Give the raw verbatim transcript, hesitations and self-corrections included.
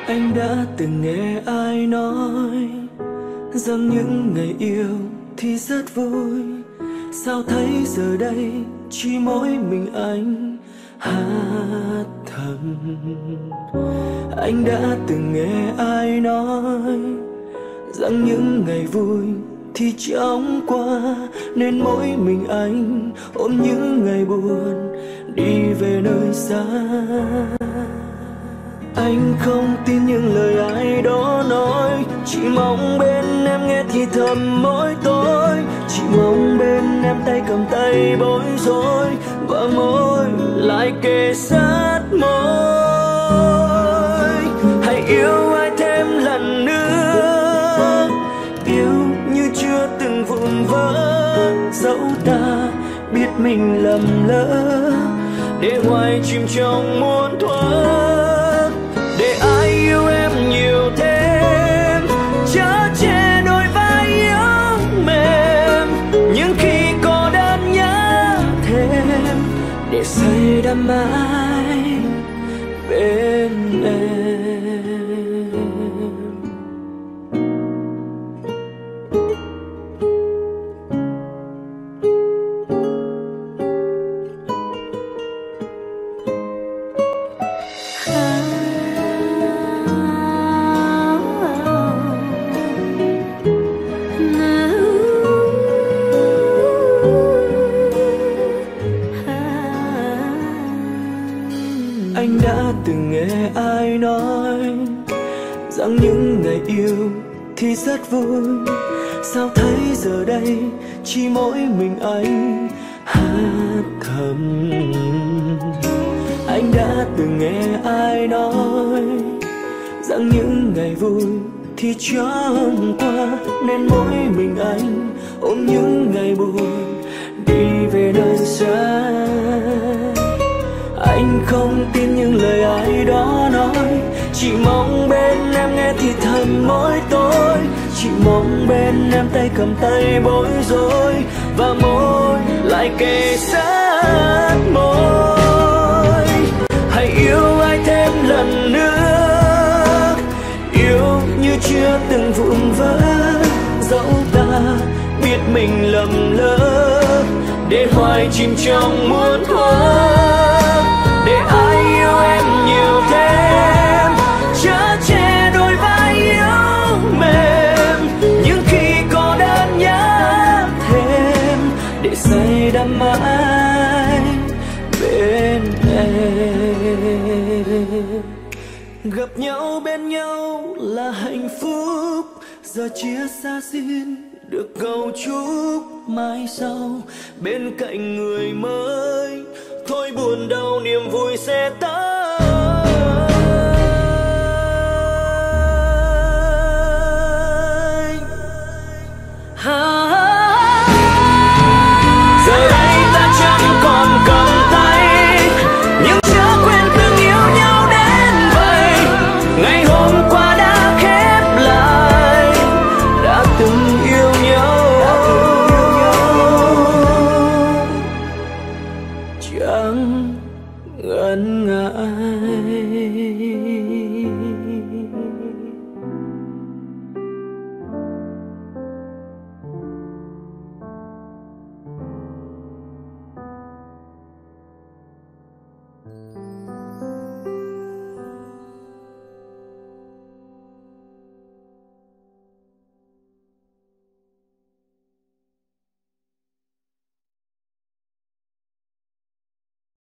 Anh đã từng nghe ai nói rằng những ngày yêu thì rất vui. Sao thấy giờ đây chỉ mỗi mình anh hát thầm. Anh đã từng nghe ai nói rằng những ngày vui thì chóng qua, nên mỗi mình anh ôm những ngày buồn đi về nơi xa. Anh không tin những lời ai đó nói, chỉ mong bên em nghe thì thầm mỗi tối. Chỉ mong bên em tay cầm tay bối rối, và môi lại kề sát môi. Hãy yêu ai thêm lần nữa, yêu như chưa từng vụn vỡ. Dẫu ta biết mình lầm lỡ, để hoài chìm trong muôn thuở. Để ai yêu em nhiều thêm, chở che đôi vai yếu mềm. Nhưng khi có đơn nhớ thêm, để say đắm mãi bên em. Anh đã từng nghe ai nói rằng những ngày yêu thì rất vui. Sao thấy giờ đây chỉ mỗi mình anh hát thầm. Anh đã từng nghe ai nói rằng những ngày vui thì chóng qua, nên mỗi mình anh ôm những ngày buồn đi về nơi xa. Anh không tin những lời ai đó nói, chỉ mong bên em nghe thì thầm mỗi tối. Chỉ mong bên em tay cầm tay bối rối, và môi lại kề sát môi. Hãy yêu ai thêm lần nữa, yêu như chưa từng vụn vỡ. Dẫu ta biết mình lầm lỡ, để hoài chìm trong muôn thuở. Để ai yêu em nhiều thêm, chở che đôi vai yếu mềm. Nhưng khi có đơn nhớ thêm, để say đắm mãi bên em. Gặp nhau bên nhau là hạnh phúc, giờ chia xa xin được cầu chúc mai sau bên cạnh người mới. Thôi buồn đau niềm vui sẽ tới.